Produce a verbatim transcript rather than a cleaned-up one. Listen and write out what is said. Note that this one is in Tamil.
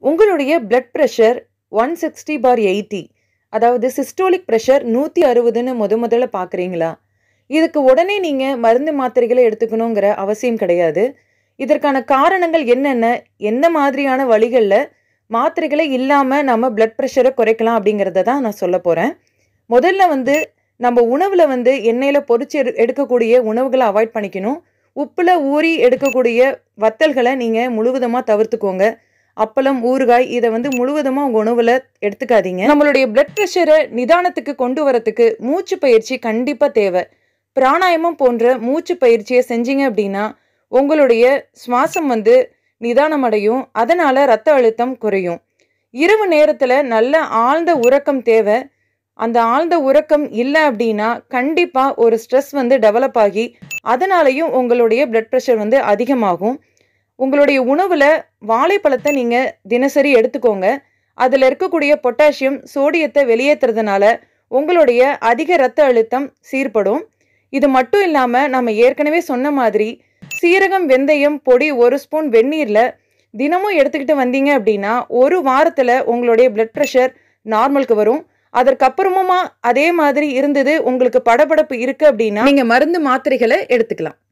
உங்களுடைய blood pressure one sixty by eighty, அதாவது சிஸ்டோலிக் பிரஷர் நூற்றி அறுபதுன்னு முத முதல்ல பார்க்குறீங்களா? இதுக்கு உடனே நீங்கள் மருந்து மாத்திரைகளை எடுத்துக்கணுங்கிற அவசியம் கிடையாது. இதற்கான காரணங்கள் என்னென்ன, எந்த மாதிரியான வழிகளில் மாத்திரைகளை இல்லாமல் நம்ம பிளட் ப்ரெஷரை குறைக்கலாம் அப்படிங்கிறத தான் நான் சொல்ல போகிறேன். முதல்ல வந்து நம்ம உணவில் வந்து எண்ணெயில் பொரிச்சு எடு எடுக்கக்கூடிய உணவுகளை அவாய்ட் பண்ணிக்கணும். உப்பில் ஊறி எடுக்கக்கூடிய வத்தல்களை நீங்கள் முழுவதுமாக தவிர்த்துக்கோங்க. அப்பளம், ஊறுகாய் இதை வந்து முழுவதுமாக உங்கள் உணவில் எடுத்துக்காதீங்க. நம்மளுடைய பிளட் ப்ரெஷரை நிதானத்துக்கு கொண்டு வரத்துக்கு மூச்சு பயிற்சி கண்டிப்பாக தேவை. பிராணாயாமம் போன்ற மூச்சு பயிற்சியை செஞ்சீங்க அப்படின்னா உங்களுடைய சுவாசம் வந்து நிதானமடையும். அதனால் இரத்த அழுத்தம் குறையும். இரவு நேரத்தில் நல்ல ஆழ்ந்த உறக்கம் தேவை. அந்த ஆழ்ந்த உறக்கம் இல்லை அப்படின்னா கண்டிப்பாக ஒரு ஸ்ட்ரெஸ் வந்து டெவலப் ஆகி அதனாலையும் உங்களுடைய பிளட் ப்ரெஷர் வந்து அதிகமாகும். உங்களுடைய உணவில் வாழைப்பழத்தை நீங்கள் தினசரி எடுத்துக்கோங்க. அதில் இருக்கக்கூடிய பொட்டாசியம் சோடியத்தை வெளியேற்றுறதுனால உங்களுடைய அதிக இரத்த அழுத்தம் சீர்படும். இது மட்டும் இல்லாமல் நம்ம ஏற்கனவே சொன்ன மாதிரி சீரகம், வெந்தயம் பொடி ஒரு ஸ்பூன் வெந்நீரில் தினமும் எடுத்துக்கிட்டு வந்தீங்க அப்படின்னா ஒரு வாரத்தில் உங்களுடைய பிளட் ப்ரெஷர் நார்மலுக்கு வரும். அதற்கப்புறமா அதே மாதிரி இருந்தது உங்களுக்கு படபடப்பு இருக்குது அப்படின்னா நீங்கள் மருந்து மாத்திரைகளை எடுத்துக்கலாம்.